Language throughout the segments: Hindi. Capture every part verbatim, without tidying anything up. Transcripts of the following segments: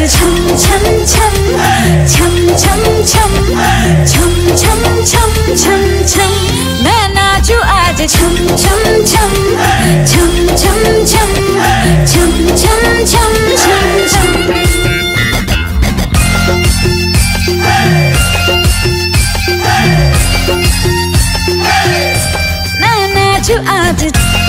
छम छम छम छम छम छम छम छम छम छम छम मैं नाचू आज छम छम छम छम छम छम छम छम छम छम छम मैं नाचू आज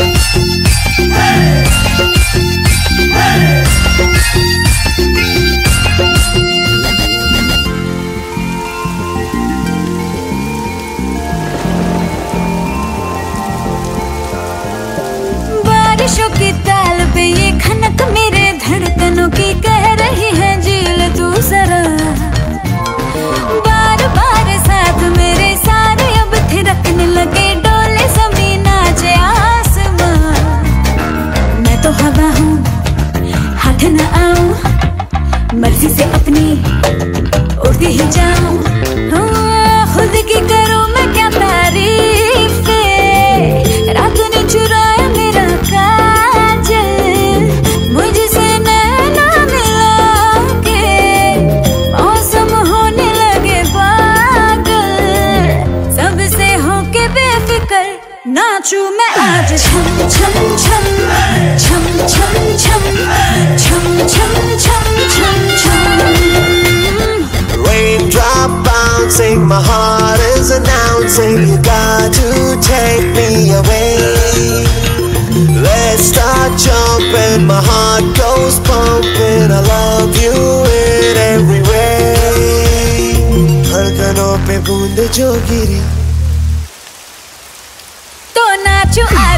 बारिशों की ताल पे ये खनक मेरे धड़कनों की कह रही है झील तू जरा बार बार साथ मेरे सारे अब थिरकने लगे डोले जमीन नाचे आसमां मैं तो हवा हूँ हाथ न आऊं मर्जी से अपनी उड़ती ही जाऊं खुद की करूं मैं क्या तारीफ रात ने चुराया मेरा काजल मुझसे नैना मिला के मौसम होने लगे पागल सबसे होके बेफिक्र नाचू मैं आज छम छम छम छम छम छम छम छम छम छम छम Raindrop bouncing, my heart is announcing you got to take me away. Let's start jumping, my heart goes pumping. I love you in every way. धड़कनों पे बूंद जो गिरी तो नाचू